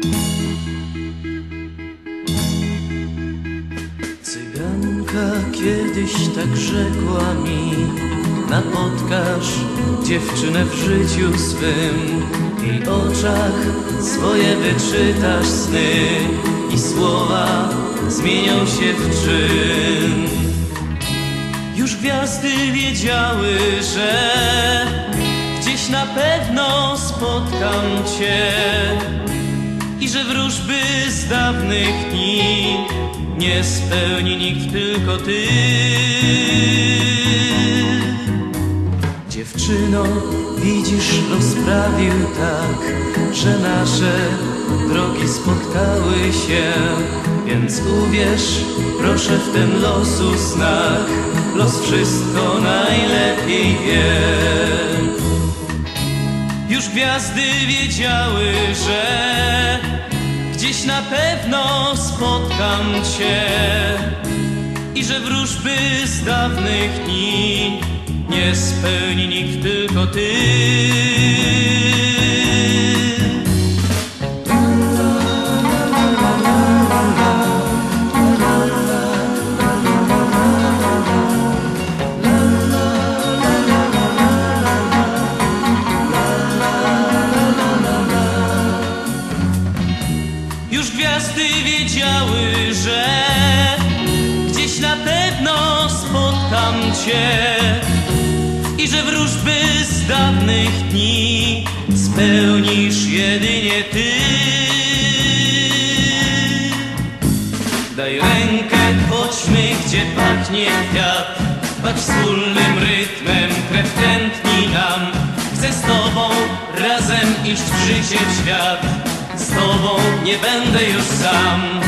Cyganka kiedyś tak rzekła mi: napotkasz dziewczynę w życiu swym, w jej oczach swoje wyczytasz sny i słowa zmienią się w czyn. Już gwiazdy wiedziały, że gdzieś na pewno spotkam Cię i że wróżby z dawnych dni nie spełni nikt, tylko Ty. Dziewczyno, widzisz, los sprawił tak, że nasze drogi spotkały się, więc uwierz proszę w ten losu znak, los wszystko najlepiej wie. Już gwiazdy wiedziały, że gdzieś na pewno spotkam Cię i że wróżby z dawnych dni nie spełni nikt, tylko Ty. Już gwiazdy wiedziały, że gdzieś na pewno spotkam Cię i że wróżby z dawnych dni spełnisz jedynie Ty. Daj rękę, chodźmy, gdzie pachnie kwiat, patrz wspólnym rytmem, krew tętni nam. Chcę z Tobą razem iść w życie, w świat, z Tobą nie będę już sam.